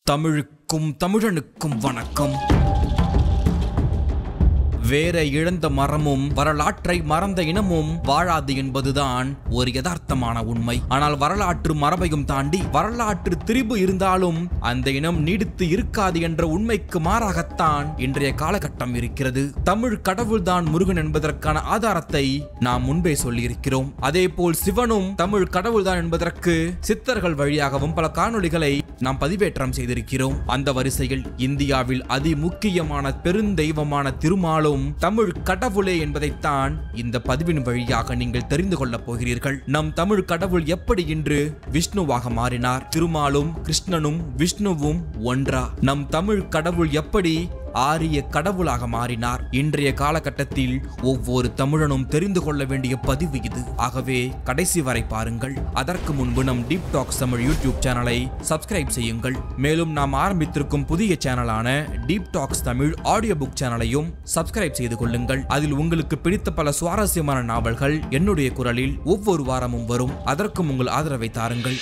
தமிழுக்கும் தமிழனுக்கும் வணக்கம். வேற இழந்த மரமும் வரலாற்றை மறந்த இனமும் வாழாது என்பதுதான் ஒரு யதார்த்தமான உண்மை. ஆனால் வரலாற்று மரபையும் தாண்டி வரலாற்று திரிபு இருந்தாலும் அந்த இனம் நீடித்து இருக்காது என்ற உண்மைக்கு மாறாகத்தான் இன்றைய காலகட்டம் இருக்கிறது. தமிழ் கடவுள்தான் முருகன் என்பதற்கான ஆதாரத்தை நாம் முன்பே சொல்லியிருக்கிறோம். அதே போல் சிவனும் தமிழ் கடவுள்தான் என்பதற்கு சித்தர்கள் வழியாகவும் பல காணொளிகளை நாம் பதிவேற்றம் செய்திருக்கிறோம். அந்த வரிசையில் இந்தியாவில் அதி முக்கியமான பெருந்தெய்வமான திருமாலும் தமிழ் கடவுளே என்பதைத்தான் இந்த பதிவின் வழியாக நீங்கள் தெரிந்து கொள்ளப் போகிறீர்கள். நம் தமிழ் கடவுள் எப்படி இன்று விஷ்ணுவாக மாறினார்? திருமாலும் கிருஷ்ணனும் விஷ்ணுவும் ஒன்றா? நம் தமிழ் கடவுள் எப்படி ஆரிய கடவுளாக மாறினார்? இன்றைய காலகட்டத்தில் ஒவ்வொரு தமிழனும் தெரிந்து கொள்ள வேண்டிய பதிவு இது. ஆகவே கடைசி வரை பாருங்கள். அதற்கு முன்பு நம் டீப் டாக்ஸ் தமிழ் யூடியூப் சேனலை சப்ஸ்கிரைப் செய்யுங்கள். மேலும் நாம் ஆரம்பித்திருக்கும் புதிய சேனலான Deep Talks Tamil audio book சேனலையும் சப்ஸ்கிரைப் செய்து கொள்ளுங்கள். அதில் உங்களுக்கு பிடித்த பல சுவாரஸ்யமான நாவல்கள் என்னுடைய குரலில் ஒவ்வொரு வாரமும் வரும். அதற்கும் உங்கள் ஆதரவை தாருங்கள்.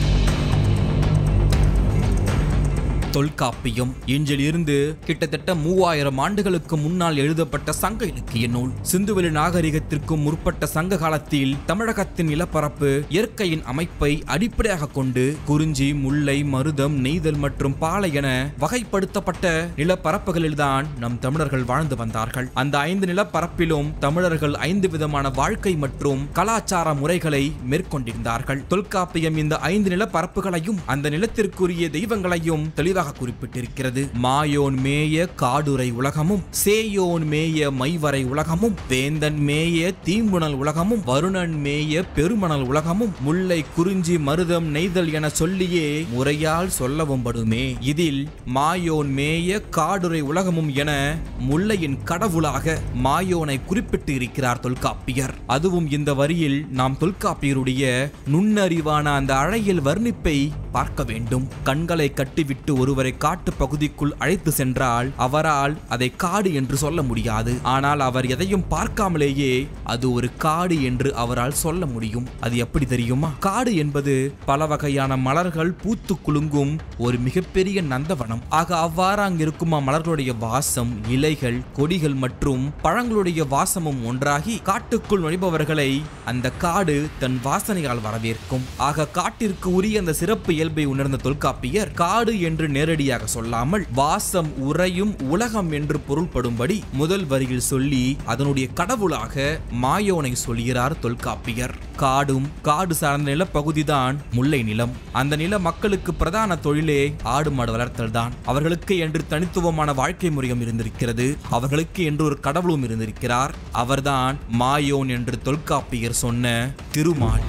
தொல்காப்பியம் இன்றிலிருந்து கிட்டத்தட்ட 3000 ஆண்டுகளுக்கு முன்னால் எழுதப்பட்ட சங்க இலக்கிய நூல். சிந்துவெளி நாகரிகத்திற்கும் முற்பட்ட சங்க காலத்தில் தமிழகத்தின் நிலப்பரப்பு இயற்கையின் அமைப்பை அடிப்படையாக கொண்டு குறிஞ்சி, முல்லை, மருதம், நெய்தல் மற்றும் பாலை என வகைப்படுத்தப்பட்ட நிலப்பரப்புகளில்தான் நம் தமிழர்கள் வாழ்ந்து வந்தார்கள். அந்த 5 நிலப்பரப்பிலும் தமிழர்கள் 5 விதமான வாழ்க்கை மற்றும் கலாச்சார முறைகளை மேற்கொண்டிருந்தார்கள். தொல்காப்பியம் இந்த 5 நிலப்பரப்புகளையும் அந்த நிலத்திற்குரிய தெய்வங்களையும் தெளிவாக குறிப்பிட்டிருக்கிறது. மாயோன் மேய காடுரை உலகமும், சேயோன் மேய மைவரை உலகமும், வேந்தன் மேய தீம்புணல் உலகமும், வருணன் மேய பெருமணல் உலகமும், முல்லை, குறிஞ்சி, மருதம், நெய்தல் என சொல்லியே முறையால் சொல்லவும் படுமே. இதில் மாயோன் மேய காடுரை உலகமும் என முல்லையின் கடவுளாக மாயோனை குறிப்பிட்டு இருக்கிறார் தொல்காப்பியர். அதுவும் இந்த வரியில் நாம் தொல்காப்பியருடைய நுண்ணறிவான அந்த அழகியல் வர்ணிப்பை பார்க்க வேண்டும். கண்களை கட்டிவிட்டு ஒருவரை காட்டு பகுதிக்குள் அழைத்து சென்றால் அவரால் அதை காடு என்று சொல்ல முடியாது. ஆனால் அவர் எதையும் பார்க்காமலேயே அது ஒரு காடு என்று அவரால் சொல்ல முடியும். அது எப்படி தெரியுமா? காடு என்பது பல வகையான மலர்கள் பூத்து குலுங்கும் ஒரு மிகப்பெரிய நந்தவனம். ஆக அவ்வாறு அங்கு இருக்கும் மலர்களுடைய வாசம், இலைகள், கொடிகள் மற்றும் பழங்களுடைய வாசமும் ஒன்றாகி காட்டுக்குள் நுழைபவர்களை அந்த காடு தன் வாசனையால் வரவேற்கும். ஆக காட்டிற்கு உரிய அந்த சிறப்பு இயல்பை உணர்ந்த தொல்காப்பியர் காடு என்று நேரடியாக சொல்லாமல் வாசம் உறையும் உலகம் என்று பொருள்படும்படி முதல் வரியில் சொல்லி அதனுடைய கடவுளாக மாயோனை சொல்கிறார் தொல்காப்பியர். காடும் காடு சார்ந்த நிலப்பகுதிதான் முல்லை நிலம். அந்த நில மக்களுக்கு பிரதான தொழிலே ஆடு மாடு வளர்த்தல் தான். அவர்களுக்கு என்று தனித்துவமான வாழ்க்கை முறையும் இருந்திருக்கிறது. அவர்களுக்கு என்று ஒரு கடவுளும் இருந்திருக்கிறார். அவர்தான் மாயோன் என்று தொல்காப்பியர் சொன்ன திருமால்.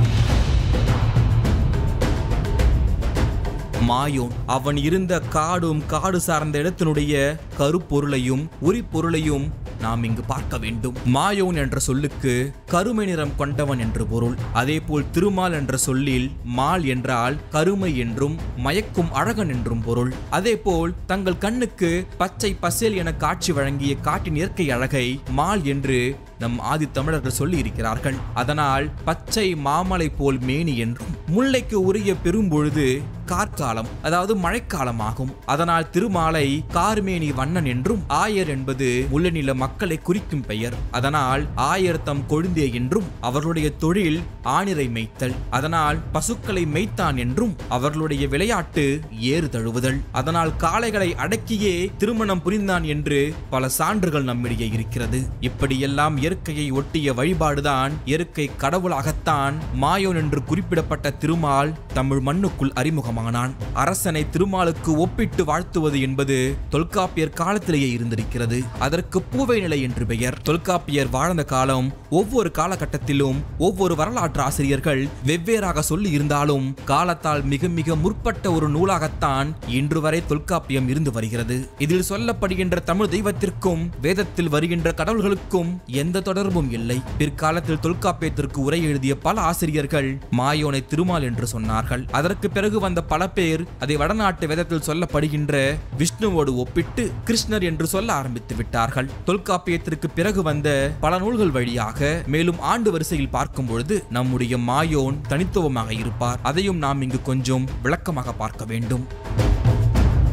மாயோன் அவன் இருந்த காடும் காடு சார்ந்த இடத்தினுடைய கருப்பொருளையும் உரிப்பொருளையும் நாம் இங்கு பார்க்க வேண்டும். மாயோன் என்ற சொல்லுக்கு கருமை நிறம் கொண்டவன் என்று பொருள். அதே போல் திருமால் என்ற சொல்லில் மால் என்றால் கருமை என்றும் மயக்கும் அழகன் என்றும் பொருள். அதே போல் தங்கள் கண்ணுக்கு பச்சை பசேல் என காட்சி வழங்கிய காட்டின் இயற்கை அழகை மால் என்று நம் ஆதி தமிழர்கள் சொல்லி இருக்கிறார்கள். அதனால் பச்சை மாமலை போல் மேனி என்றும், முல்லைக்கு உரிய பெரும்பொழுது கார்காலம் அதாவது மழைக்காலமாகும். அதனால் திருமாலை கார்மேனி வண்ணன் என்றும், ஆயர் என்பது முல்லை நில மக்களை குறிக்கும் பெயர். அதனால் ஆயர் தம் கொழுந்தே என்றும், அவர்களுடைய தொழில் ஆணிரை மேய்த்தல். அதனால் பசுக்களை மேய்த்தான் என்றும், அவர்களுடைய விளையாட்டு ஏறு தழுவுதல். அதனால் காளைகளை அடக்கியே திருமணம் புரிந்தான் என்று பல சான்றுகள் நம்மிடையே இருக்கிறது. இப்படியெல்லாம் இயற்கையை ஒட்டிய வழிபாடுதான் இயற்கை கடவுளாகத்தான் மாயோன் என்று குறிப்பிடப்பட்ட திருமால் தமிழ் மண்ணுக்குள் அறிமுகமானான். அரசனை திருமாலுக்கு ஒப்பிட்டு வாழ்த்துவது என்பது தொல்காப்பியர் காலத்திலேயே இருந்திருக்கிறது. அதற்கு பூவை நிலை என்று பெயர். தொல்காப்பியர் வாழ்ந்த காலம் ஒவ்வொரு காலகட்டத்திலும் ஒவ்வொரு வரலாற்று ஆசிரியர்கள் வெவ்வேறாக சொல்லி இருந்தாலும் காலத்தால் மிக மிக முற்பட்ட ஒரு நூலாகத்தான் இன்று வரை தொல்காப்பியம் இருந்து வருகிறது. இதில் சொல்லப்படுகின்ற தமிழ் தெய்வத்திற்கும் வேதத்தில் வருகின்ற கடவுள்களுக்கும் எந்த தொடர்பும் இல்லை. பிற்காலத்தில் தொல்காப்பியத்திற்கு உரை எழுதிய பல ஆசிரியர்கள் மாயோனை திருமால் என்று சொன்னார்கள். அதற்கு பிறகு வந்த பல பேர் அதை வடநாட்டு வேதத்தில் சொல்லப்படுகின்ற விஷ்ணுவோடு ஒப்பிட்டு கிருஷ்ணர் என்று சொல்ல ஆரம்பித்து விட்டார்கள். தொல்காப்பியத்திற்கு பிறகு வந்த பல நூல்கள் வழியாக மேலும் ஆண்டு வரிசையில் பார்க்கும் பொழுது நம்முடைய மாயோன் தனித்துவமாக இருப்பார். அதையும் நாம் இங்கு கொஞ்சம் விளக்கமாக பார்க்க வேண்டும்.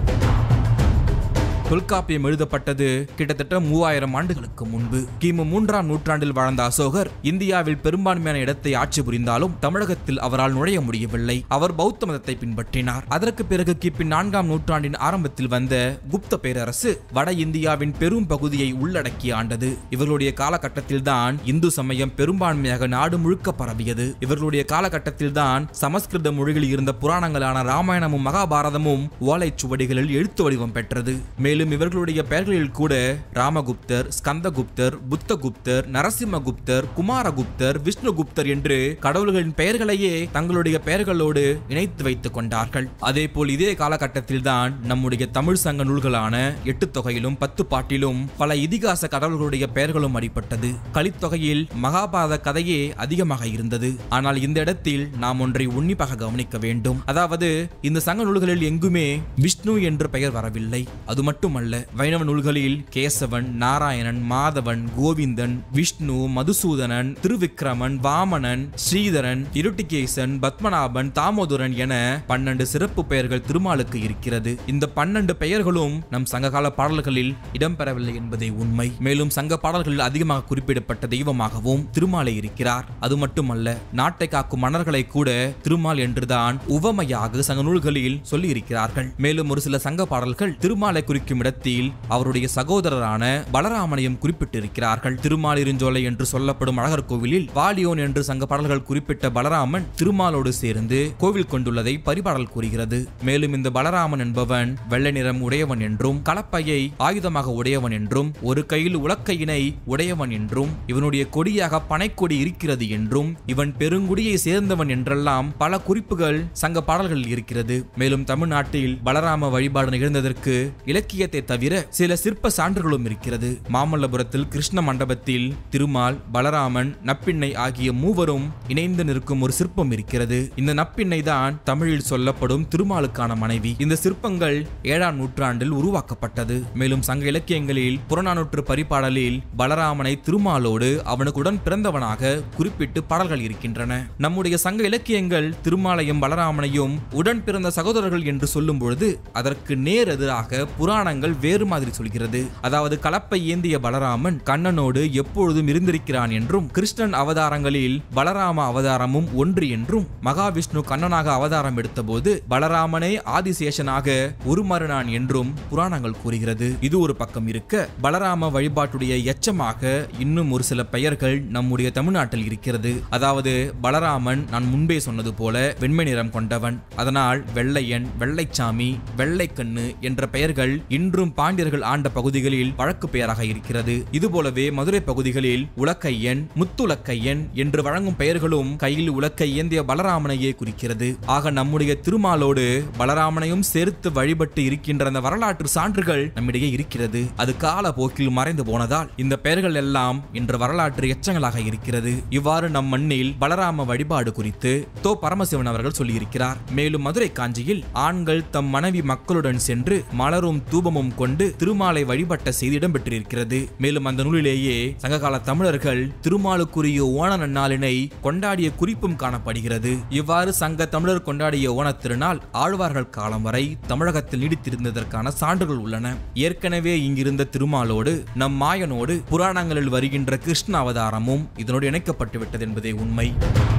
தொல்காப்பியம் எழுதப்பட்டது கிட்டத்தட்ட 3000 ஆண்டுகளுக்கு முன்பு. கிமு 3ஆம் நூற்றாண்டில் வாழ்ந்த அசோகர் இந்தியாவில் பெரும்பான்மையான இடத்தை ஆட்சி புரிந்தாலும் தமிழகத்தில் அவரால் நுழைய முடியவில்லை. அவர் பௌத்த மதத்தை பின்பற்றினார். அதற்கு பிறகு கிபி 4ஆம் நூற்றாண்டின் ஆரம்பத்தில் வந்த குப்த பேரரசு வட இந்தியாவின் பெரும் பகுதியை உள்ளடக்கி ஆண்டது. இவர்களுடைய காலகட்டத்தில் தான் இந்து சமயம் பெரும்பான்மையாக நாடு முழுக்க பரவியது. இவர்களுடைய காலகட்டத்தில் தான் சமஸ்கிருத மொழிகளில் இருந்த புராணங்களான ராமாயணமும் மகாபாரதமும் ஓலைச்சுவடிகளில் எழுத்து வடிவம் பெற்றது. மேலும் இவர்களுடைய பெயர்களில் கூட ராமகுப்தர், ஸ்கந்தகுப்தர், புத்தகுப்தர், நரசிம்மகுப்தர், குமாரகுப்தர், விஷ்ணுகுப்தர் என்று கடவுள்களின் பெயர்களையே தங்களுடைய பெயர்களோடு இணைத்து வைத்துக் கொண்டார்கள். அதேபோல் இதே காலகட்டத்தில் தான் நம்முடைய தமிழ் சங்க நூல்களான 8 தொகையிலும் 10 பாட்டிலும் பல இதிகாச கடவுள்களுடைய பெயர்களும் அடிபட்டது. கலித்தொகையில் மகாபாரத கதையே அதிகமாக இருந்தது. ஆனால் இந்த இடத்தில் நாம் ஒன்றை உன்னிப்பாக கவனிக்க வேண்டும். அதாவது இந்த சங்க நூல்களில் எங்குமே விஷ்ணு என்று பெயர் வரவில்லை. அது மட்டுமல்ல, வைணவ நூல்களில் கேசவன், நாராயணன், மாதவன், கோவிந்தன், விஷ்ணு, மதுசூதனன், திருவிக்கிரமன், வாமனன், ஸ்ரீதரன், இருட்டிகேசன், பத்மநாபன், தாமோதரன் என 12 சிறப்பு பெயர்கள் திருமாலுக்கு இருக்கிறது. இந்த 12 பெயர்களும் நம் சங்ககால பாடல்களில் இடம்பெறவில்லை என்பதே உண்மை. மேலும் சங்க பாடல்களில் அதிகமாக குறிப்பிடப்பட்ட தெய்வமாகவும் திருமாலை இருக்கிறார். அது மட்டுமல்ல, நாட்டை காக்கும் மன்னர்களை கூட திருமால் என்றுதான் உவமையாக சங்க நூல்களில் சொல்லி இருக்கிறார்கள். மேலும் ஒரு சில சங்க பாடல்கள் திருமாலை குறிக்கும் இடத்தில் அவருடைய சகோதரரான பலராமனையும் குறிப்பிட்டிருக்கிறார்கள். திருமால் இருஞ்சோலை என்று சொல்லப்படும் அழகர் கோவிலில் வாலியோன் என்று சங்க பாடல்கள் குறிப்பிட்ட பலராமன் திருமாலோடு சேர்ந்து கோவில் கொண்டுள்ளதை பரிபாடல் கூறுகிறது. மேலும் இந்த பலராமன் என்பவன் வெள்ளை நிறம் உடையவன் என்றும் கலப்பையை ஆயுதமாக உடையவன் என்றும் ஒரு கையில் உலக்கையினை உடையவன் என்றும் இவனுடைய கொடியாக பனைக்கொடி இருக்கிறது என்றும் இவன் பெருங்குடியை சேர்ந்தவன் என்றெல்லாம் பல குறிப்புகள் சங்க பாடல்களில் இருக்கிறது. மேலும் தமிழ்நாட்டில் பலராம வழிபாடு நிகழ்ந்ததற்கு இலக்கியத்தை தவிர சில சிற்ப சான்றுகளும் இருக்கிறது. மாமல்லபுரத்தில் கிருஷ்ண மண்டபத்தில் திருமால், பலராமன், நப்பிண்ணை ஆகிய மூவரும் இணைந்து நிற்கும் ஒரு சிற்பம் இருக்கிறது. இந்த நப்பிண்ணை தான் தமிழில் சொல்லப்படும் திருமாலுக்கான மனைவி. இந்த சிற்பங்கள் 7ஆம் நூற்றாண்டில் உருவாக்கப்பட்டது. மேலும் சங்க இலக்கியங்களில் புறநானூற்று பரிபாடலில் பலராமனை திருமாலோடு அவனுக்கு உடன் பிறந்தவனாக குறிப்பிட்டு பாடல்கள் இருக்கின்றன. நம்முடைய சங்க இலக்கியங்கள் திருமாலையும் பலராமனையும் உடன் பிறந்த சகோதரர்கள் என்று சொல்லும் பொழுது அதற்கு நேர் எதிராக புராணங்கள் வேறு மாதிரி சொல்கிறது. அதாவது கலப்பை ஏந்திய பலராமன் கண்ணனோடு எப்பொழுதும் இருந்திருக்கிறான் என்றும் கிருஷ்ணன் அவதாரங்களில் பலராம அவதாரமும் ஒன்று என்றும் மகாவிஷ்ணு கண்ணனாக அவதாரம் எடுத்தபோது பலராமனே ஆதிசேஷனாக உருமாறினான் என்றும் புராணங்கள் கூறுகிறது. இது ஒரு பக்கம் இருக்க, பலராம வழிபாட்டுடைய எச்சமாக இன்னும் ஒரு சில பெயர்கள் நம்முடைய தமிழ்நாட்டில் இருக்கிறது. அதாவது பலராமன் நான் முன்பே சொன்னது போல வெண்மை நிறம் கொண்டவன், அதனால் வெள்ளையன், வெள்ளைச்சாமி, வெள்ளைக்கண்ணு என்ற பெயர்கள் இன்றும் பாண்டியர்கள் ஆண்ட பகுதிகளில் வழக்கு பெயராக இருக்கிறது. இதுபோலவே மதுரை பகுதிகளில் உலக்கையன், முத்துலக்கையன் என்று வழங்கும் பெயர்களும் கையில் உலக்கை ஏந்திய பலராமனையே குறிக்கிறது. ஆக நம்முடைய திருமாலோடு பலராமனையும் சேர்த்து வழிபட்டு இருக்கின்ற அந்த வரலாற்று சான்றுகள் நம்மிடையே இருக்கிறது. அது கால போக்கில் மறைந்து போனதால் இந்த பெயர்கள் எல்லாம் இன்று வரலாற்று எச்சங்களாக இருக்கிறது. இவ்வாறு நம் மண்ணில் பலராம வழிபாடு குறித்து தோ பரமசிவன் அவர்கள் சொல்லியிருக்கிறார். மேலும் மதுரை காஞ்சியில் ஆண்கள் தம் மனைவி மக்களுடன் சென்று மலரும் தூபமும் கொண்டு திருமாலை வழிபட்ட செய்தி இடம்பெற்றிருக்கிறது. மேலும் அந்த நூலிலேயே சங்ககால தமிழர்கள் திருமாலுக்குரிய ஓண நன்னாளினை கொண்டாடிய குறிப்பும் காணப்படுகிறது. இவ்வாறு சங்க தமிழர் கொண்டாடிய ஓண திருநாள் ஆழ்வார்கள் காலம் வரை தமிழகத்தில் நீடித்திருந்ததற்கான சான்றுகள் உள்ளன. ஏற்கனவே இங்கிருந்த திருமாலோடு நம் மாயனோடு புராணங்களில் வருகின்ற கிருஷ்ண அவதாரமும் இதனோடு இணைக்கப்பட்டு விட்டது என்பதே உண்மை.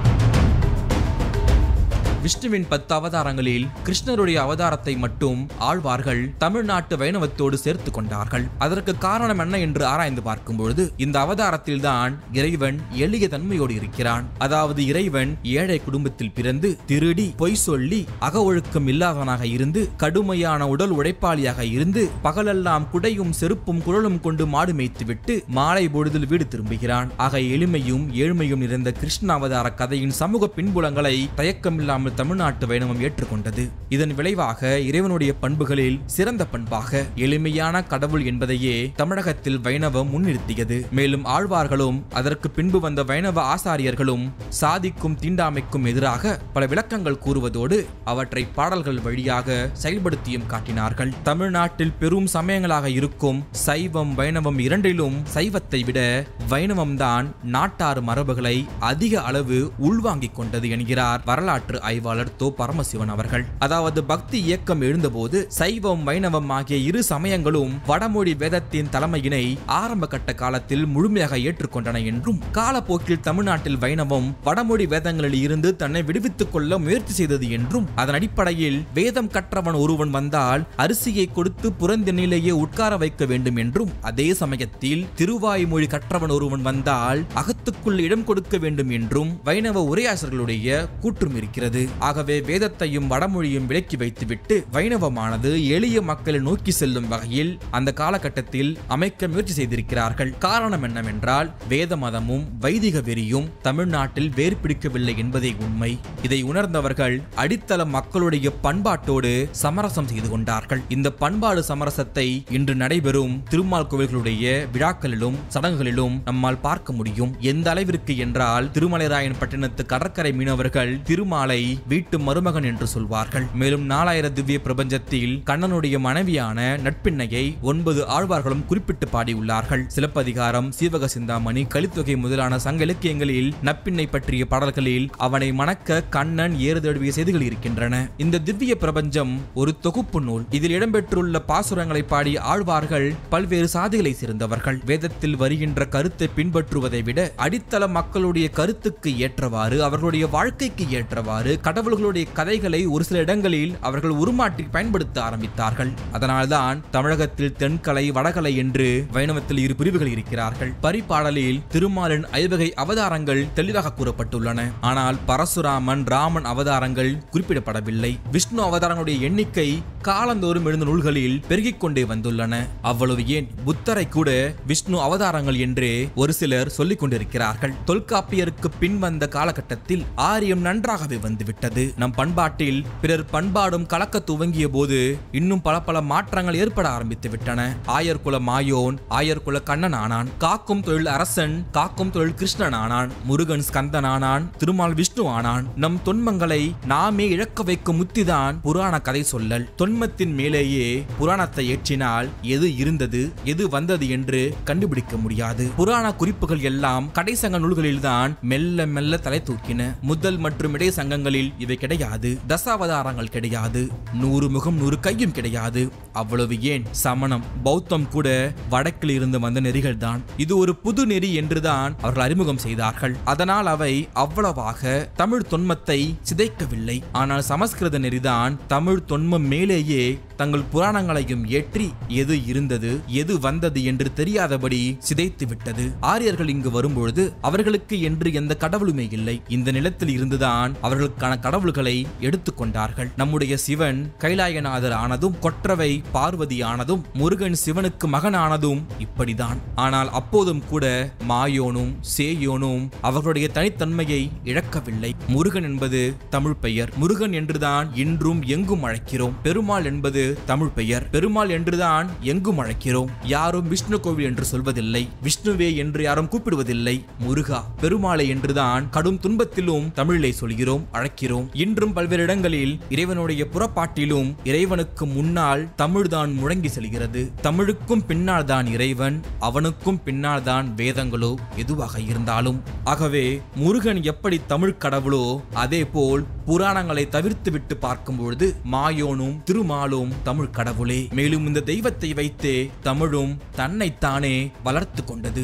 விஷ்ணுவின் 10 அவதாரங்களில் கிருஷ்ணருடைய அவதாரத்தை மட்டும் ஆழ்வார்கள் தமிழ்நாட்டு வைணவத்தோடு சேர்த்து கொண்டார்கள். அதற்கு காரணம் என்ன என்று ஆராய்ந்து பார்க்கும்பொழுது இந்த அவதாரத்தில் தான் இறைவன் எளிய தன்மையோடு இருக்கிறான். அதாவது இறைவன் ஏழை குடும்பத்தில் பிறந்து திருடி பொய் சொல்லி அக ஒழுக்கம் இல்லாதவனாக இருந்து கடுமையான உடல் உழைப்பாளியாக இருந்து பகலெல்லாம் குடையும் செருப்பும் குழலும் கொண்டு மாடு மேய்த்துவிட்டு மாலை பொழுதில் வீடு திரும்புகிறான். ஆக எளிமையும் ஏழ்மையும் நிறைந்த கிருஷ்ண அவதார கதையின் சமூக பின்புலங்களை தயக்கமில்லாமல் தமிழ்நாட்டு வைணவம் ஏற்றுக்கொண்டது. இதன் விளைவாக இறைவனுடைய பண்புகளில் சிறந்த பண்பாக எளிமையான கடவுள் என்பதையே தமிழகத்தில் வைணவம் முன்னிறுத்தியது. மேலும் ஆழ்வார்களும் அதற்கு பின்பு வந்த வைணவ ஆசாரியர்களும் சாதிக்கும் தீண்டாமைக்கும் எதிராக பல விளக்கங்கள் கூறுவதோடு அவற்றை பாடல்கள் வழியாக செயல்படுத்தியும் காட்டினார்கள். தமிழ்நாட்டில் பெரும் சமயங்களாக இருக்கும் சைவம் வைணவம் இரண்டிலும் சைவத்தை விட வைணவம் தான் நாட்டார் மரபுகளை அதிக அளவு உள்வாங்கிக் கொண்டது என்கிறார் வரலாற்று ஆய்வாளர் ஆய்வாளர் தோ பரமசிவன் அவர்கள். அதாவது பக்தி இயக்கம் எழுந்தபோது சைவம் வைணவம் ஆகிய இரு சமயங்களும் வடமொழி வேதத்தின் தலைமையினை ஆரம்ப கட்ட காலத்தில் முழுமையாக ஏற்றுக்கொண்டன என்றும், காலப்போக்கில் தமிழ்நாட்டில் வைணவம் வடமொழி வேதங்களில் இருந்து தன்னை விடுவித்துக் கொள்ள முயற்சி செய்தது என்றும், அதன் அடிப்படையில் வேதம் கற்றவன் ஒருவன் வந்தால் அரிசியை கொடுத்து புறந்தெண்ணிலேயே உட்கார வைக்க வேண்டும் என்றும், அதே சமயத்தில் திருவாய்மொழி கற்றவன் ஒருவன் வந்தால் அகத்துக்குள் இடம் கொடுக்க வேண்டும் என்றும் வைணவ உரையாசிரியர்களுடைய கூற்றும் இருக்கிறது. ஆகவே வேதத்தையும் வடமொழியும் விலக்கி வைத்துவிட்டு வைணவமானது எளிய மக்களை நோக்கி செல்லும் வகையில் அந்த காலகட்டத்தில் அமைக்க முயற்சி செய்திருக்கிறார்கள். காரணம் என்னவென்றால், வேத மதமும் வைதிக வெறியும் தமிழ்நாட்டில் வேர் பிடிக்கவில்லை என்பதே உண்மை. இதை உணர்ந்தவர்கள் அடித்தள மக்களுடைய பண்பாட்டோடு சமரசம் செய்து கொண்டார்கள். இந்த பண்பாடு சமரசத்தை இன்று நடைபெறும் திருமால் கோவில்களுடைய விழாக்களிலும் சடங்குகளிலும் நம்மால் பார்க்க முடியும். எந்த அளவிற்கு என்றால், திருமலைராயன் பட்டினத்து கடற்கரை மீனவர்கள் திருமாலை வீட்டு மருமகன் என்று சொல்வார்கள். மேலும் 4000 திவ்ய பிரபஞ்சத்தில் கண்ணனுடைய மனைவியான நட்பின்னையை 9 ஆழ்வார்களும் குறிப்பிட்டு பாடியுள்ளார்கள். சிலப்பதிகாரம், சீவக சிந்தாமணி, கலித்தொகை முதலான சங்க இலக்கியங்களில் நட்பின்னை பற்றிய பாடல்களில் அவனை மணக்க கண்ணன் ஏறுதழுவிய செய்திகள் இருக்கின்றன. இந்த திவ்ய பிரபஞ்சம் ஒரு தொகுப்பு நூல். இதில் இடம்பெற்றுள்ள பாசுரங்களை பாடிய ஆழ்வார்கள் பல்வேறு சாதிகளை சேர்ந்தவர்கள். வேதத்தில் வருகின்ற கருத்தை பின்பற்றுவதை விட அடித்தள மக்களுடைய கருத்துக்கு ஏற்றவாறு, அவர்களுடைய வாழ்க்கைக்கு ஏற்றவாறு கடவுள்களுடைய கதைகளை ஒரு சில இடங்களில் அவர்கள் உருமாற்றி பயன்படுத்த ஆரம்பித்தார்கள். அதனால்தான் தமிழகத்தில் தென்கலை வடகலை என்று வைணவத்தில் இரு பிரிவுகள் இருக்கிறார்கள். பரிபாடலில் திருமாலின் 5 அவதாரங்கள் தெளிவாக கூறப்பட்டுள்ளன. ஆனால் பரசுராமன், ராமன் அவதாரங்கள் குறிப்பிடப்படவில்லை. விஷ்ணு அவதாரங்களுடைய எண்ணிக்கை காலந்தோறும் எழுந்த நூல்களில் பெருகிக் கொண்டே வந்துள்ளன. அவ்வளவு ஏன், புத்தரை கூட விஷ்ணு அவதாரங்கள் என்று ஒரு சிலர் சொல்லிக் கொண்டிருக்கிறார்கள். தொல்காப்பியருக்கு பின் வந்த காலகட்டத்தில் ஆரியம் நன்றாகவே வந்துவிட்டது. நம் பண்பாட்டில் பிறர் பண்பாடும் கலக்க துவங்கிய போது இன்னும் பல மாற்றங்கள் ஏற்பட ஆரம்பித்து விட்டன. ஆயர்குல மாயோன் ஆயர்குல கண்ணன் ஆனான். காக்கும் தொழில் அரசன் காக்கும் தொழில் கிருஷ்ணன் ஆனான். முருகன் ஸ்கந்தன் ஆனான். திருமால் விஷ்ணு ஆனான். நம் தொன்மங்களை நாமே இழக்க வைக்கும் முத்திதான் புராண கதை சொல்லல். தொன்மத்தின் மேலேயே புராணத்தை ஏற்றினால் எது இருந்தது எது வந்தது என்று கண்டுபிடிக்க முடியாது. புராண குறிப்புகள் எல்லாம் கடைசங்க நூல்களில்தான் மெல்ல மெல்ல தலை தூக்கின. முதல் மற்றும் இடை சங்கங்களில் இவை கிடையாது. தசாவதாரங்கள் கிடையாது. 100 முகம் 100 கையும் கிடையாது. அவ்வளவு ஏன், சமணம் பௌத்தம் கூட வடக்கில் இருந்து வந்த நெறிகள் தான். இது ஒரு புது நெறி என்றுதான் அவர்கள் அறிமுகம் செய்தார்கள். அதனால் அவை அவ்வளவாக தமிழ் தொன்மத்தை சிதைக்கவில்லை. ஆனால் சமஸ்கிருத நெறிதான் தமிழ் தொன்மம் மேலேயே தங்கள் புராணங்களையும் ஏற்றி எது இருந்தது எது வந்தது என்று தெரியாதபடி சிதைத்து விட்டது. ஆரியர்கள் இங்கு வரும்பொழுது அவர்களுக்கு என்று எந்த கடவுளுமே இல்லை. இந்த நிலத்தில் இருந்துதான் அவர்களுக்கான கடவுள்களை எடுத்துக்கொண்டார்கள். நம்முடைய சிவன் கைலாயநாதர் ஆனதும், கொற்றவை பார்வதி ஆனதும், முருகன் சிவனுக்கு மகன் ஆனதும் இப்படிதான். ஆனால் அப்போதும் கூட மாயோனும் சேயோனும் அவர்களுடைய தனித்தன்மையை இழக்கவில்லை. முருகன் என்பது தமிழ் பெயர். முருகன் என்றுதான் இன்றும் எங்கும் அழைக்கிறோம். பெருமாள் என்பது தமிழ் பெயர். பெருமாள் என்றுதான் எங்கும் அழைக்கிறோம். யாரும் விஷ்ணு கோவில் என்று சொல்வதில்லை. விஷ்ணுவே என்று யாரும் கூப்பிடுவதில்லை. முருகா, பெருமாளை என்றுதான் கடும் துன்பத்திலும் தமிழிலே சொல்கிறோம், அழைக்கிறோம். இன்றும் பல்வேறு இடங்களில் இறைவனுடைய புறப்பாட்டிலும் இறைவனுக்கு முன்னால் தமிழ்தான் முழங்கி செல்கிறது. தமிழுக்கும் பின்னால் தான் இறைவன், அவனுக்கும் பின்னால் தான் வேதங்களோ எதுவாக இருந்தாலும். ஆகவே முருகன் எப்படி தமிழ் கடவுளோ அதே போல் புராணங்களை தவிர்த்து விட்டு பார்க்கும்பொழுது மாயோனும் திருமாலும் தமிழ் கடவுளே. மேலும் இந்த தெய்வத்தை வைத்தே தமிழும் தன்னைத்தானே வளர்த்து கொண்டது.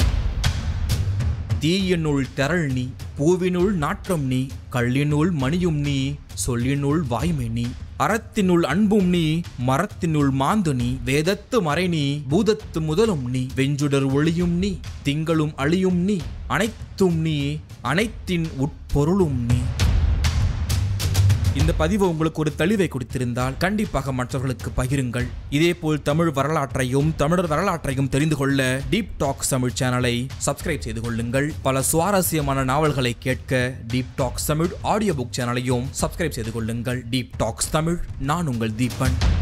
தீயினுள் தெரள் நீ, பூவினுள் நாற்றம் நீ, கள்ளினுள் மணியும் நீ, சொல்லினுள் வாய்மை நீ, அறத்தினுள் அன்பும் நீ, மரத்தினுள் மாந்து நீ, வேதத்து மறை நீ, பூதத்து முதலும் நீ, வெஞ்சுடர் ஒளியும் நீ, திங்களும் அழியும் நீ, அனைத்தும் நீ, அனைத்தின் உட்பொருளும் நீ. இந்த பதிவு உங்களுக்கு ஒரு தெளிவை கொடுத்திருந்தால் கண்டிப்பாக மற்றவர்களுக்கு பகிருங்கள். இதேபோல் தமிழ் வரலாற்றையும் தமிழர் வரலாற்றையும் தெரிந்து கொள்ள டீப் டாக்ஸ் தமிழ் சேனலை சப்ஸ்கிரைப் செய்து கொள்ளுங்கள். பல சுவாரஸ்யமான நாவல்களை கேட்க Deep Talks Tamil audio book சேனலையும் சப்ஸ்கிரைப் செய்து கொள்ளுங்கள். டீப் டாக்ஸ் தமிழ், நான் உங்கள் தீபன்.